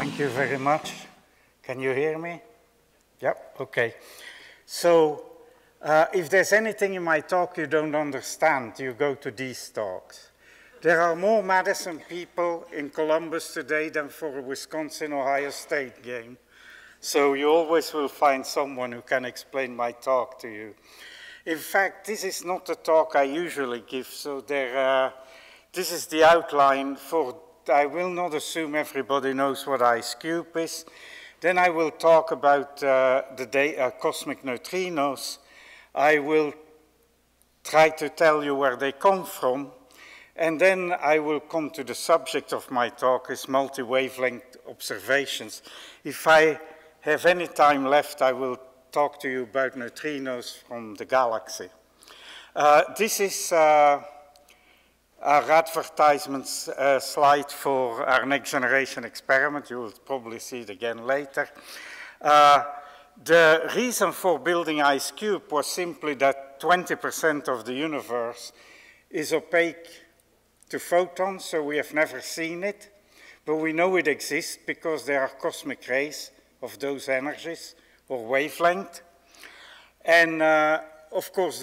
Thank you very much. Can you hear me? Yep, okay. So, if there's anything in my talk you don't understand, you go to these talks. There are more Madison people in Columbus today than for a Wisconsin-Ohio State game. So you always will find someone who can explain my talk to you. In fact, this is not the talk I usually give, so this is the outline for, I will not assume everybody knows what IceCube is. Then I will talk about cosmic neutrinos. I will try to tell you where they come from. And then I will come to the subject of my talk, is multi-wavelength observations. If I have any time left, I will talk to you about neutrinos from the galaxy. This is our advertisement slide for our next generation experiment. You will probably see it again later. The reason for building IceCube was simply that 20% of the universe is opaque to photons, so we have never seen it, but we know it exists because there are cosmic rays of those energies or wavelength. And of course,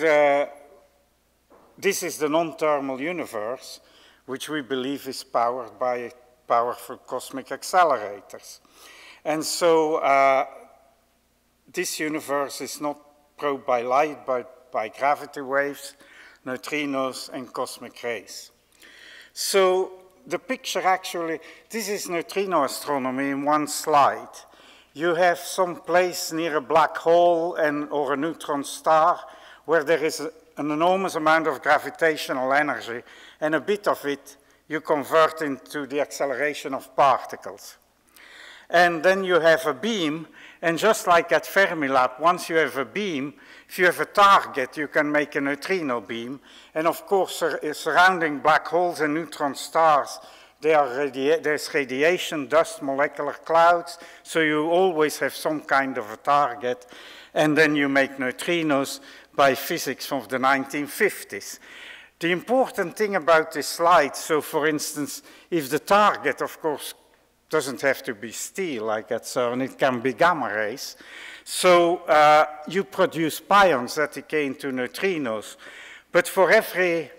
this is the non-thermal universe, which we believe is powered by powerful cosmic accelerators. And so this universe is not probed by light, but by gravity waves, neutrinos, and cosmic rays. So the picture actually, this is neutrino astronomy in one slide. You have some place near a black hole or a neutron star where there is an enormous amount of gravitational energy, and a bit of it you convert into the acceleration of particles. And then you have a beam, and just like at Fermilab, once you have a beam, if you have a target, you can make a neutrino beam. And of course, surrounding black holes and neutron stars, there's radiation, dust, molecular clouds, so you always have some kind of a target. And then you make neutrinos by physics from the 1950s. The important thing about this slide, so for instance, if the target, of course, doesn't have to be steel like at CERN, it can be gamma rays. So you produce pions that decay into neutrinos. But for every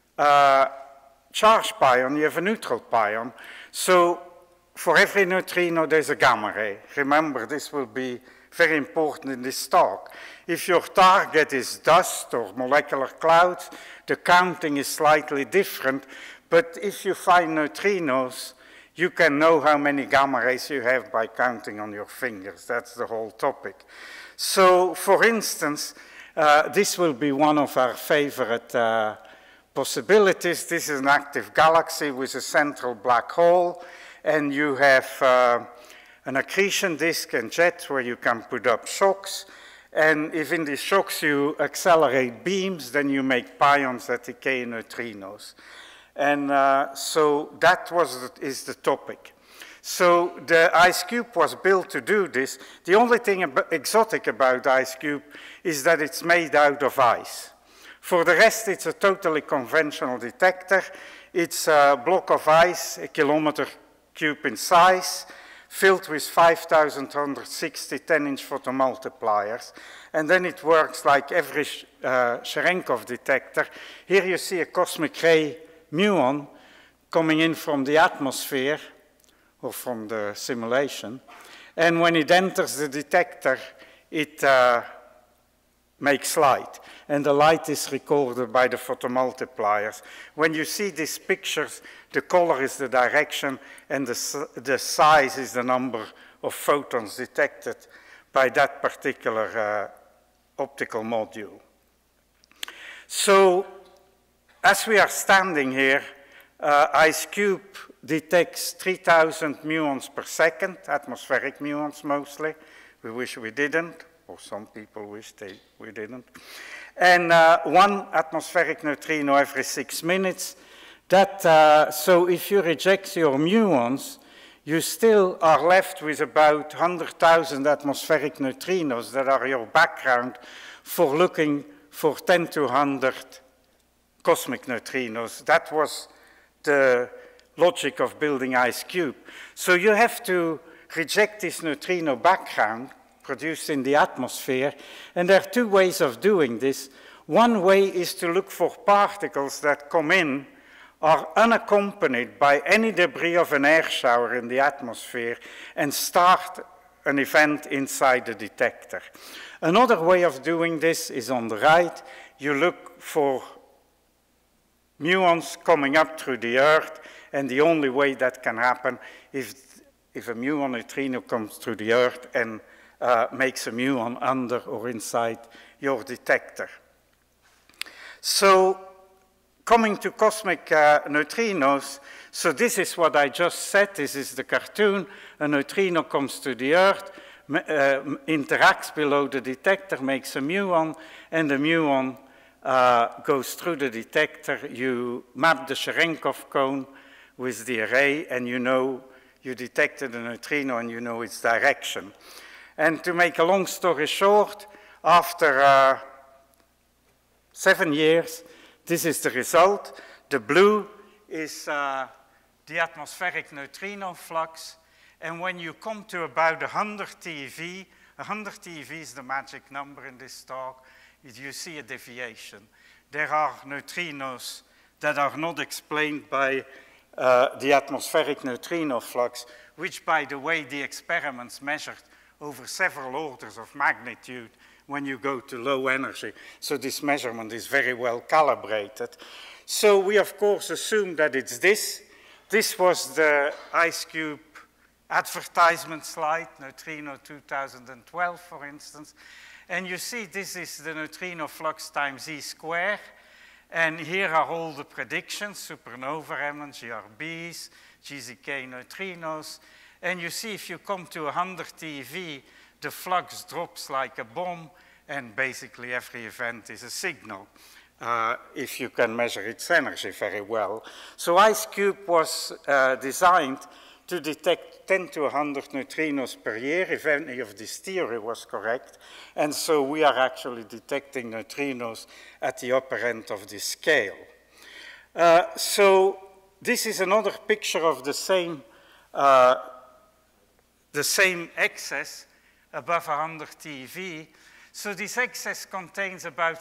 charged pion, you have a neutral pion. So for every neutrino, there's a gamma ray. Remember, this will be very important in this talk. If your target is dust or molecular clouds, the counting is slightly different. But if you find neutrinos, you can know how many gamma rays you have by counting on your fingers. That's the whole topic. So, for instance, this will be one of our favorite possibilities. This is an active galaxy with a central black hole, and you have an accretion disk and jets where you can put up shocks. And if in these shocks you accelerate beams, then you make pions that decay neutrinos. And so that is the topic. So the IceCube was built to do this. The only thing exotic about IceCube is that it's made out of ice. For the rest, it's a totally conventional detector. It's a block of ice, a kilometer cube in size, filled with 5,160 10-inch photomultipliers. And then it works like every Cherenkov detector. Here you see a cosmic ray muon coming in from the atmosphere or from the simulation. And when it enters the detector, it makes light. And the light is recorded by the photomultipliers. When you see these pictures, the color is the direction and the size is the number of photons detected by that particular optical module. So, as we are standing here, IceCube detects 3,000 muons per second, atmospheric muons mostly. We wish we didn't, or some people wish we didn't. And one atmospheric neutrino every 6 minutes. So if you reject your muons, you still are left with about 100,000 atmospheric neutrinos that are your background for looking for 10 to 100 cosmic neutrinos. That was the logic of building ice cube. So you have to reject this neutrino background produced in the atmosphere, and there are two ways of doing this. One way is to look for particles that come in are unaccompanied by any debris of an air shower in the atmosphere and start an event inside the detector. Another way of doing this is on the right. You look for muons coming up through the Earth, and the only way that can happen is if a muon neutrino comes through the Earth and makes a muon under or inside your detector. So, coming to cosmic neutrinos, so this is what I just said, this is the cartoon. A neutrino comes to the Earth, interacts below the detector, makes a muon, and the muon goes through the detector. You map the Cherenkov cone with the array, and you know you detected a neutrino and you know its direction. And to make a long story short, after 7 years, this is the result. The blue is the atmospheric neutrino flux. And when you come to about 100 TeV, 100 TeV is the magic number in this talk, you see a deviation. There are neutrinos that are not explained by the atmospheric neutrino flux, which, by the way, the experiments measured over several orders of magnitude when you go to low energy. So this measurement is very well calibrated. So we, of course, assume that it's this. This was the IceCube advertisement slide, Neutrino 2012, for instance. And you see this is the neutrino flux times E square. And here are all the predictions, supernova remnants, GRBs, GZK neutrinos. And you see if you come to 100 TeV, the flux drops like a bomb, and basically every event is a signal, if you can measure its energy very well. So IceCube was designed to detect 10 to 100 neutrinos per year, if any of this theory was correct. And so we are actually detecting neutrinos at the upper end of this scale. So this is another picture of the same excess above 100 TeV. So this excess contains about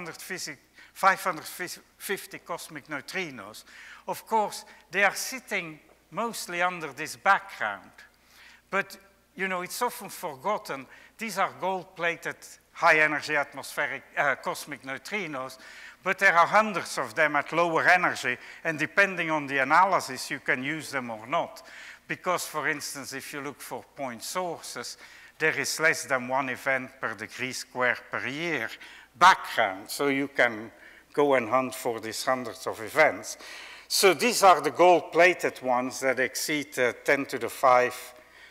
550 cosmic neutrinos. Of course, they are sitting mostly under this background. But, you know, it's often forgotten, these are gold-plated high-energy atmospheric cosmic neutrinos, but there are hundreds of them at lower energy, and depending on the analysis, you can use them or not. Because, for instance, if you look for point sources, there is less than 1 event per degree squared per year background. So you can go and hunt for these hundreds of events. So these are the gold-plated ones that exceed 10 to the 5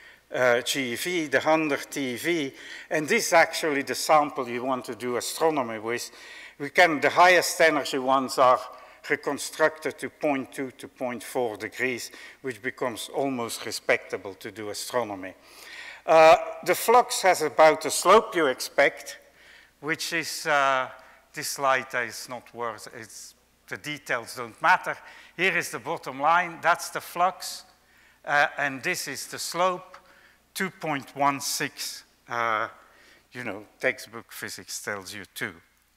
GeV, the 100 TeV. And this is actually the sample you want to do astronomy with. The highest energy ones are reconstructed to 0.2 to 0.4 degrees, which becomes almost respectable to do astronomy. The flux has about the slope you expect, which is, this slide is not worth, the details don't matter. Here is the bottom line, that's the flux, and this is the slope, 2.16, you know, textbook physics tells you too.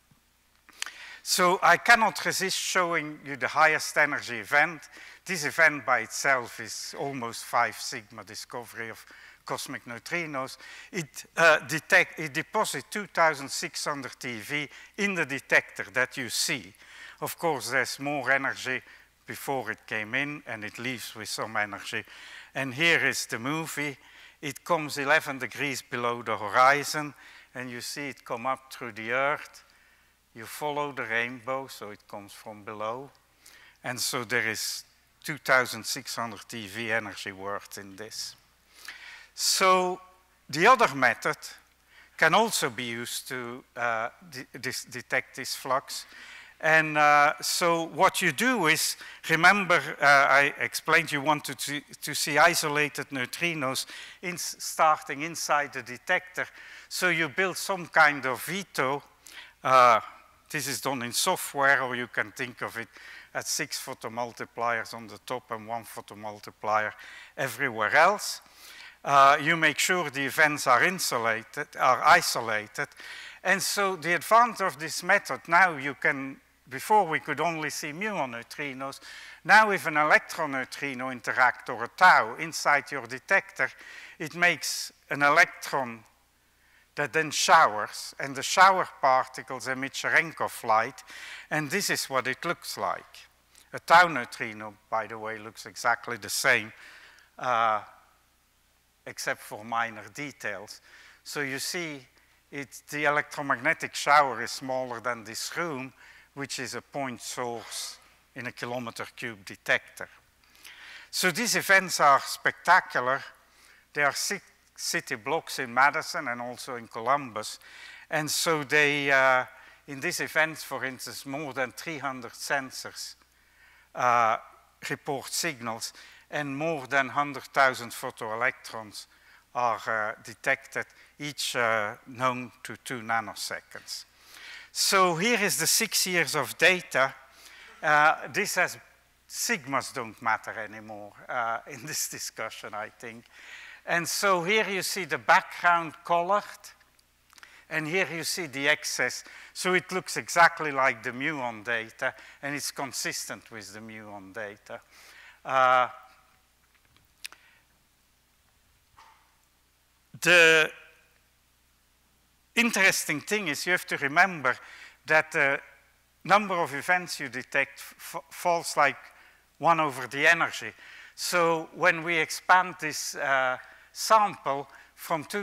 So I cannot resist showing you the highest energy event. This event by itself is almost 5 sigma discovery of cosmic neutrinos. It deposits 2,600 TeV in the detector that you see. Of course, there's more energy before it came in, and it leaves with some energy. And here is the movie. It comes 11 degrees below the horizon, and you see it come up through the Earth. You follow the rainbow, so it comes from below. And so there is 2,600 TeV energy worth in this. So the other method can also be used to detect this flux. And so what you do is, remember I explained you wanted to see isolated neutrinos starting inside the detector. So you build some kind of veto. This is done in software, or you can think of it at 6 photomultipliers on the top and 1 photomultiplier everywhere else. You make sure the events are isolated. And so the advantage of this method, now you can, before we could only see muon neutrinos, now if an electron neutrino interact or a tau inside your detector, it makes an electron that then showers, and the shower particles emit Cherenkov light, and this is what it looks like. A tau neutrino, by the way, looks exactly the same, except for minor details. So you see, the electromagnetic shower is smaller than this room, which is a point source in a kilometer cube detector. So these events are spectacular. There are 6 city blocks in Madison and also in Columbus. And so they, in these events, for instance, more than 300 sensors report signals, and more than 100,000 photoelectrons are detected, each known to 2 nanoseconds. So here is the 6 years of data. This has, sigmas don't matter anymore in this discussion, I think. And so here you see the background colored, and here you see the excess. So it looks exactly like the muon data, and it's consistent with the muon data. The interesting thing is you have to remember that the number of events you detect falls like 1 over the energy. So when we expand this sample from 4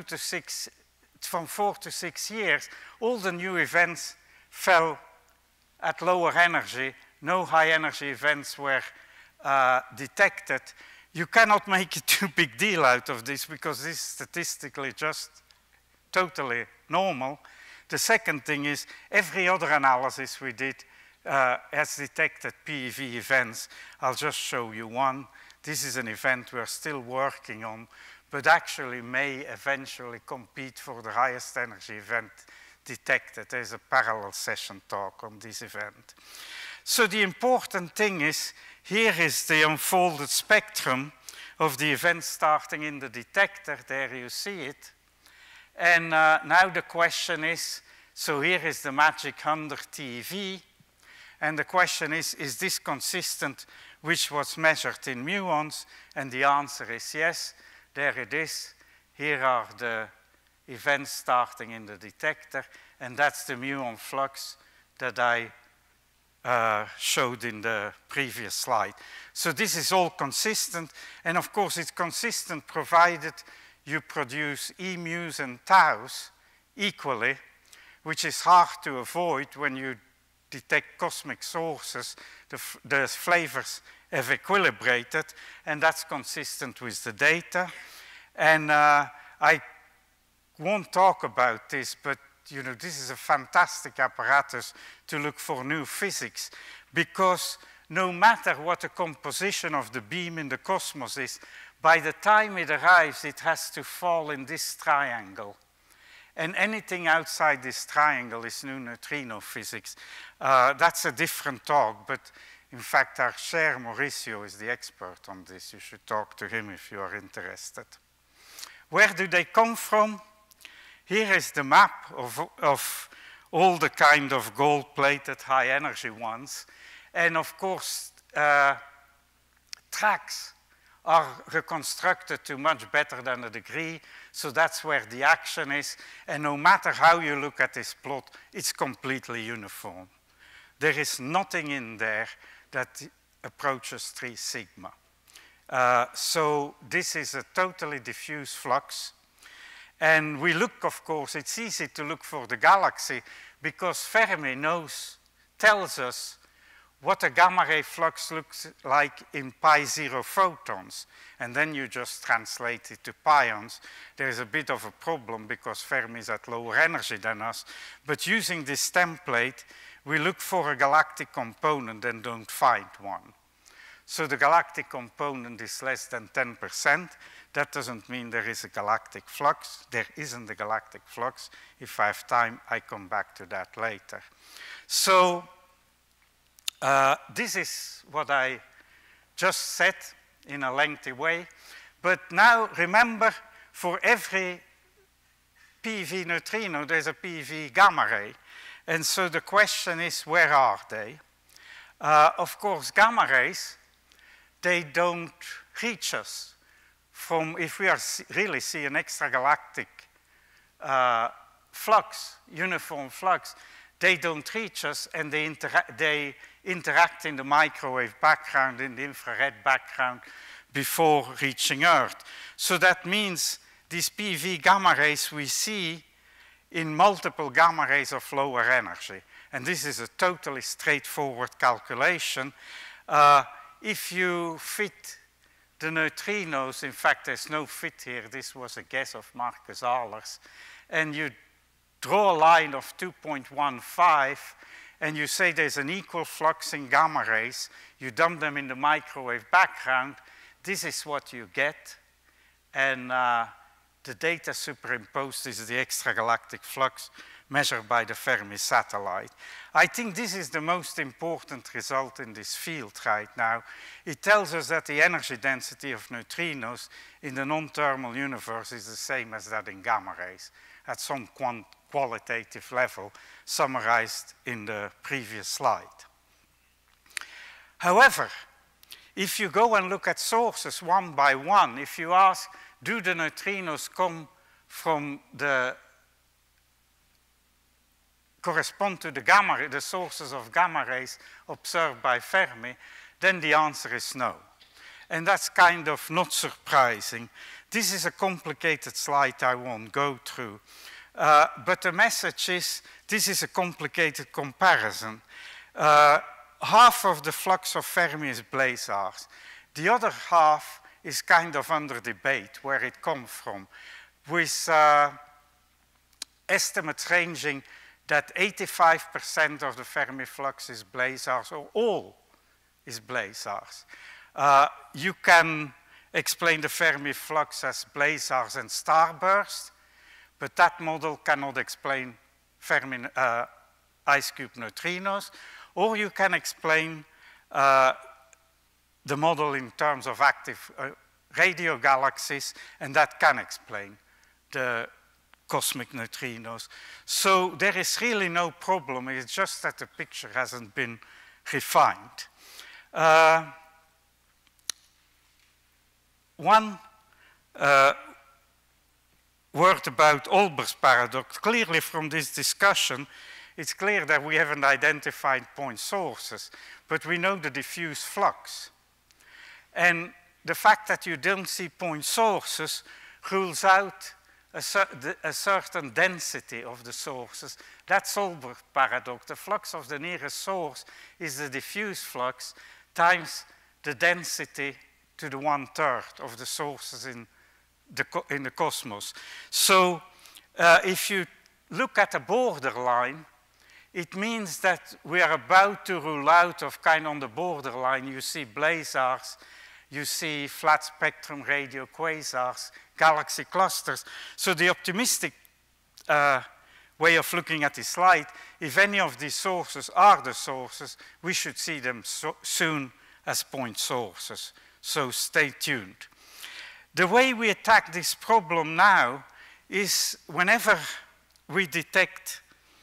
to 6 years, all the new events fell at lower energy. No high energy events were detected. You cannot make a too big deal out of this because this is statistically just totally normal. The second thing is every other analysis we did has detected PeV events. I'll just show you one. This is an event we're still working on, but actually may eventually compete for the highest energy event detected. There's a parallel session talk on this event. So the important thing is, here is the unfolded spectrum of the events starting in the detector. There you see it. And now the question is, so here is the magic 100 TeV. And the question is this consistent which was measured in muons? And the answer is yes, there it is. Here are the events starting in the detector, and that's the muon flux that I showed in the previous slide. So this is all consistent, and of course it's consistent provided you produce E mu's and taus equally, which is hard to avoid when you detect cosmic sources. The flavors have equilibrated, and that's consistent with the data. And I won't talk about this, but you know, this is a fantastic apparatus to look for new physics, because no matter what the composition of the beam in the cosmos is, by the time it arrives, it has to fall in this triangle. And anything outside this triangle is new neutrino physics. That's a different talk, but in fact, our chair, Mauricio, is the expert on this. You should talk to him if you are interested. Where do they come from? Here is the map of all the kind of gold-plated high-energy ones. And of course, tracks are reconstructed to much better than a degree. So that's where the action is. And no matter how you look at this plot, it's completely uniform. There is nothing in there that approaches 3 sigma. So this is a totally diffuse flux. And we look, of course, it's easy to look for the galaxy because Fermi tells us what a gamma ray flux looks like in pi0 photons. And then you just translate it to pions. There is a bit of a problem because Fermi is at lower energy than us. But using this template, we look for a galactic component and don't find one. So the galactic component is less than 10%. That doesn't mean there is a galactic flux. There isn't a galactic flux. If I have time, I come back to that later. So This is what I just said in a lengthy way. But now remember, for every PeV neutrino, there's a PeV gamma ray. And so the question is, where are they? Of course, gamma rays, they don't reach us from, if we really see an extragalactic flux, uniform flux, they don't reach us, and they interact in the microwave background, in the infrared background, before reaching Earth. So that means these PeV gamma rays we see in multiple gamma rays of lower energy. And this is a totally straightforward calculation. If you fit the neutrinos, in fact, there's no fit here. This was a guess of Marcus Ahlers. And you draw a line of 2.15, and you say there's an equal flux in gamma rays. You dump them in the microwave background. This is what you get. And the data superimposed is the extragalactic flux measured by the Fermi satellite. I think this is the most important result in this field right now. It tells us that the energy density of neutrinos in the non-thermal universe is the same as that in gamma rays at some qualitative level summarized in the previous slide. However, if you go and look at sources one by one, if you ask, do the neutrinos come from correspond to the sources of gamma rays observed by Fermi, then the answer is no. And that's kind of not surprising. This is a complicated slide I won't go through. But the message is, this is a complicated comparison. Half of the flux of Fermi is blazars. The other half is kind of under debate where it comes from, with estimates ranging that 85% of the Fermi flux is blazars, or all is blazars. You can explain the Fermi flux as blazars and starburst, but that model cannot explain Fermi ice cube neutrinos, or you can explain the model in terms of active radio galaxies, and that can explain the cosmic neutrinos. So there is really no problem. It's just that the picture hasn't been refined. One word about Olbers paradox. Clearly from this discussion, it's clear that we haven't identified point sources, but we know the diffuse flux. And the fact that you don't see point sources rules out a certain density of the sources. That's Olbers paradox. The flux of the nearest source is the diffuse flux times the density to the 1/3 of the sources in the cosmos. So if you look at a borderline, it means that we are about to rule out of kind on the borderline. You see blazars, you see flat spectrum radio quasars, galaxy clusters. So the optimistic way of looking at this slide, if any of these sources are the sources, we should see them soon as point sources. So stay tuned. The way we attack this problem now is whenever we detect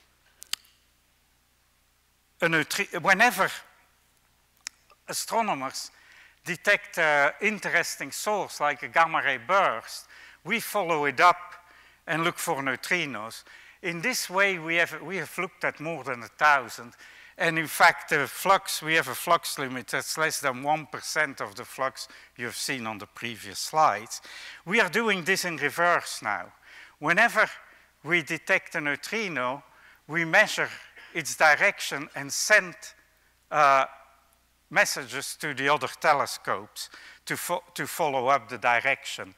whenever astronomers detect an interesting source like a gamma ray burst, we follow it up and look for neutrinos. In this way, we have looked at more than 1,000. And in fact, the flux, we have a flux limit that's less than 1% of the flux you've seen on the previous slides. We are doing this in reverse now. Whenever we detect a neutrino, we measure its direction and send messages to the other telescopes to follow up the direction.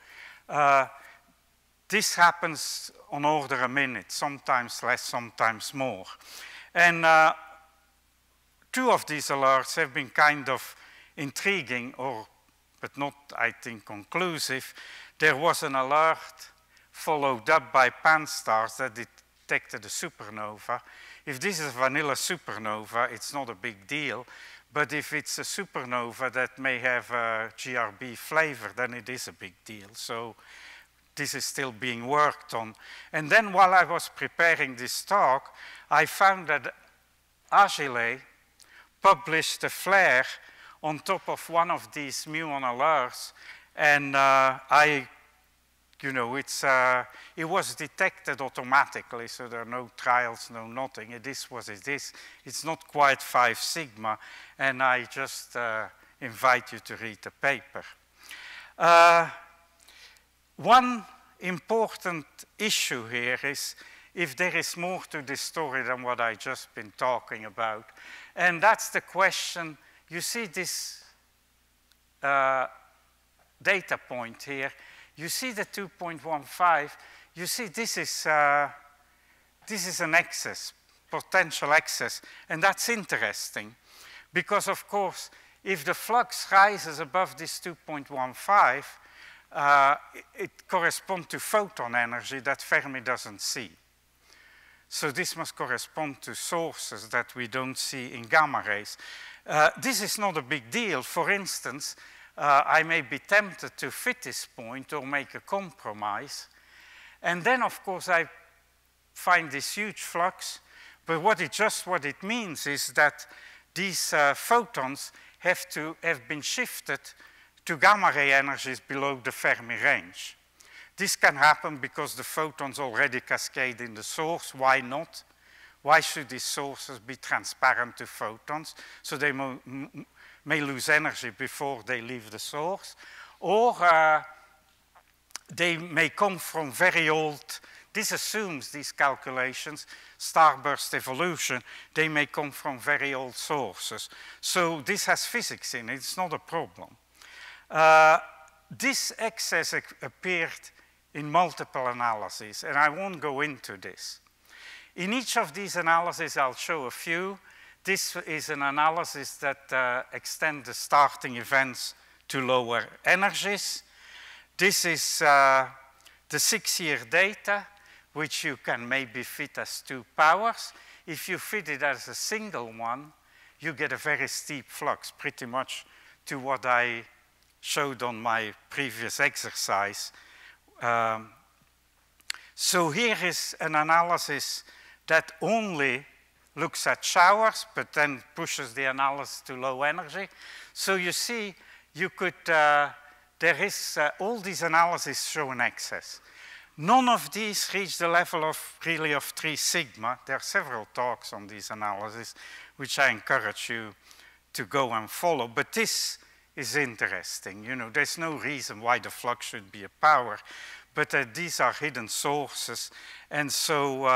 This happens on order a minute, sometimes less, sometimes more. And two of these alerts have been kind of intriguing, but not, I think, conclusive. There was an alert followed up by Pan-STARRS that detected a supernova. If this is a vanilla supernova, it's not a big deal. But if it's a supernova that may have a GRB flavor, then it is a big deal. So this is still being worked on. And then while I was preparing this talk, I found that Agile published a flare on top of one of these muon alerts, and it was detected automatically, so there are no trials, no nothing. It is what it is. It's not quite 5 sigma, and I just invite you to read the paper. One important issue here is if there is more to this story than what I just been talking about. And that's the question. You see this data point here. You see the 2.15. You see this is an excess, potential excess. And that's interesting because, of course, if the flux rises above this 2.15, it corresponds to photon energy that Fermi doesn't see. So this must correspond to sources that we don't see in gamma rays. This is not a big deal. For instance, I may be tempted to fit this point or make a compromise. And then, of course, I find this huge flux. But what it means is that these photons have been shifted to gamma ray energies below the Fermi range. This can happen because the photons already cascade in the source. Why not? Why should these sources be transparent to photons so they may lose energy before they leave the source? Or they may come from very old, this assumes these calculations, starburst evolution, they may come from very old sources. So this has physics in it, it's not a problem. This excess appeared in multiple analyses, and I won't go into this. In each of these analyses, I'll show a few. This is an analysis that extends the starting events to lower energies. This is the 6-year data, which you can maybe fit as 2 powers. If you fit it as a single one, you get a very steep flux, pretty much to what I showed on my previous exercise. So here is an analysis that only looks at showers, but then pushes the analysis to low energy. So you see, you could, all these analyses show an excess. None of these reach the level of 3 sigma. There are several talks on these analyses, which I encourage you to go and follow. But this is interesting. You know, there's no reason why the flux should be a power, but these are hidden sources. And so,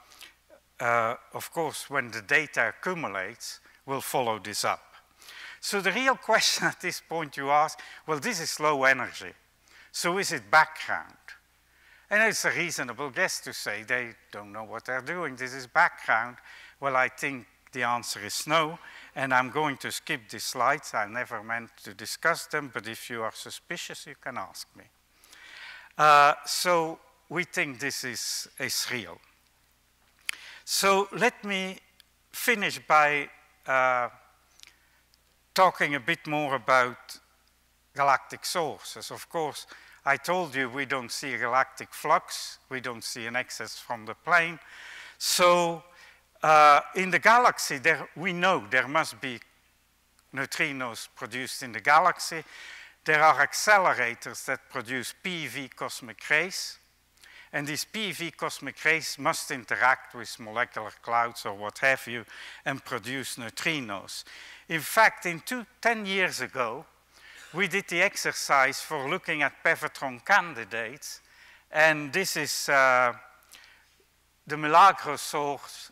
of course, when the data accumulates, we'll follow this up. So the real question at this point you ask, well, this is low energy. So is it background? And it's a reasonable guess to say they don't know what they're doing. This is background. Well, I think the answer is no. And I'm going to skip these slides. I never meant to discuss them, but if you are suspicious, you can ask me. So we think this is real. So let me finish by talking a bit more about galactic sources. Of course, I told you we don't see a galactic flux. We don't see an excess from the plane. So in the galaxy, we know there must be neutrinos produced in the galaxy. There are accelerators that produce PeV cosmic rays. And these PeV cosmic rays must interact with molecular clouds or what have you and produce neutrinos. In fact, 10 years ago, we did the exercise for looking at Pevatron candidates. And this is the Milagro source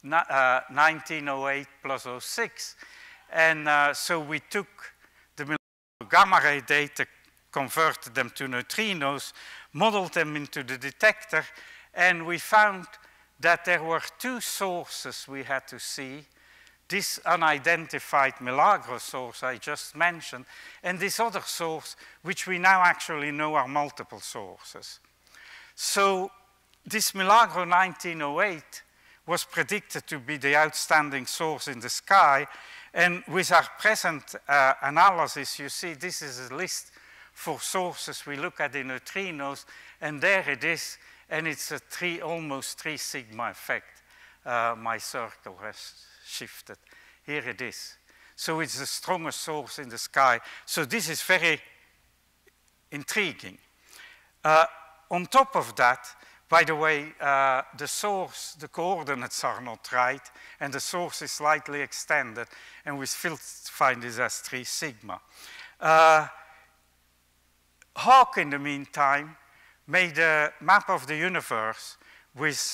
1908 plus 06. And so we took the Milagro gamma ray data, converted them to neutrinos, modeled them into the detector, and we found that there were 2 sources we had to see. This unidentified Milagro source I just mentioned, and this other source, which we now actually know are multiple sources. So this Milagro 1908 was predicted to be the outstanding source in the sky. And with our present analysis, you see this is a list for sources we look at in neutrinos, and there it is, and it's a almost 3 sigma effect. My circle has shifted. Here it is. So it's the strongest source in the sky. So this is very intriguing. On top of that, by the way, the source, the coordinates are not right, and the source is slightly extended, and we still find this as 3 sigma. Hawke, in the meantime, made a map of the universe with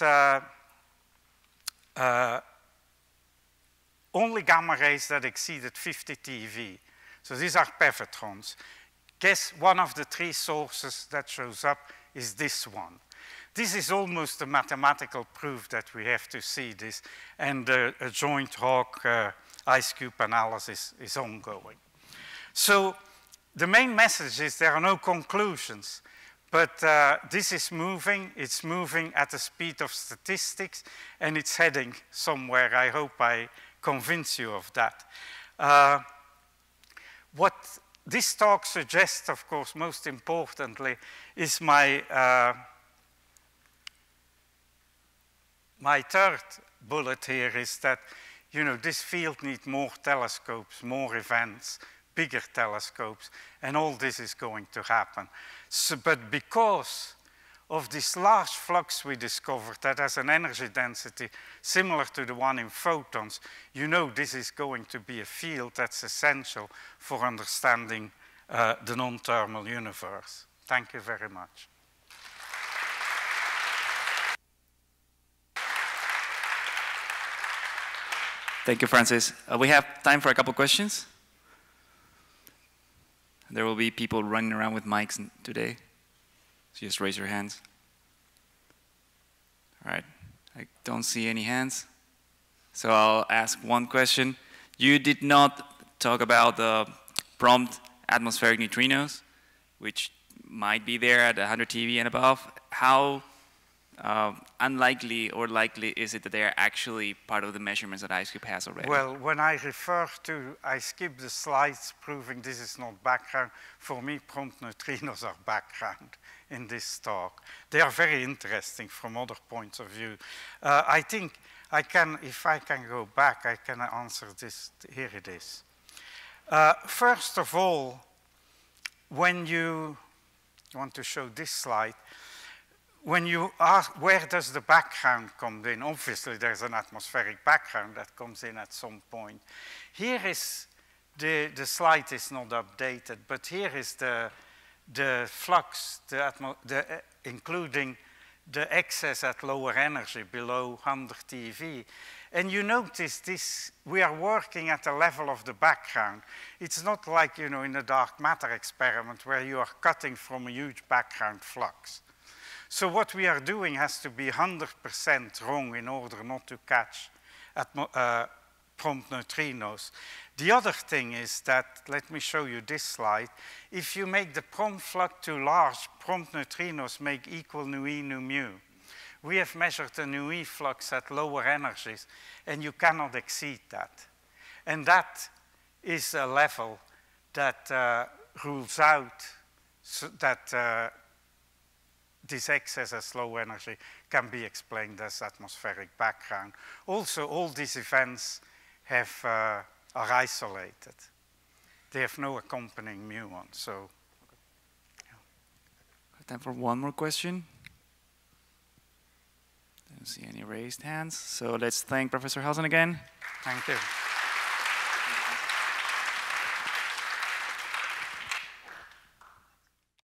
only gamma rays that exceeded 50 TeV. So these are pevetrons. Guess one of the 3 sources that shows up is this one. This is almost a mathematical proof that we have to see this, and a joint Hawke IceCube analysis is ongoing. So the main message is there are no conclusions, but this is moving. It's moving at the speed of statistics, and it's heading somewhere. I hope I convince you of that. What this talk suggests, of course, most importantly, is my third bullet here is that, you know, this field needs more telescopes, more events, bigger telescopes, and all this is going to happen. So, but because of this large flux we discovered that has an energy density similar to the one in photons, you know this is going to be a field that's essential for understanding the non-thermal universe. Thank you very much. Thank you, Francis. We have time for a couple questions. There will be people running around with mics today, so just raise your hands. All right, I don't see any hands, so I'll ask one question. You did not talk about the prompt atmospheric neutrinos, which might be there at 100 TeV and above. How unlikely or likely is it that they are actually part of the measurements that IceCube has already? Well, when I refer to, I skip the slides proving this is not background. For me, prompt neutrinos are background in this talk. They are very interesting from other points of view. I think I can, if I can go back, I can answer this. Here it is. First of all, when you want to show this slide, when you ask where does the background come in, obviously there's an atmospheric background that comes in at some point. Here is, the slide is not updated, but here is the flux, including the excess at lower energy, below 100 TeV. And you notice this, we are working at the level of the background. It's not like, you know, in a dark matter experiment where you are cutting from a huge background flux. So what we are doing has to be 100% wrong in order not to catch prompt neutrinos. The other thing is that, let me show you this slide. If you make the prompt flux too large, prompt neutrinos make equal nu e nu mu. We have measured the nu e flux at lower energies, and you cannot exceed that. And that is a level that rules out so that this excess as low energy can be explained as atmospheric background. Also, all these events have, are isolated. They have no accompanying muon, so. Yeah. Time for one more question. Don't see any raised hands, so let's thank Professor Halsen again. Thank you.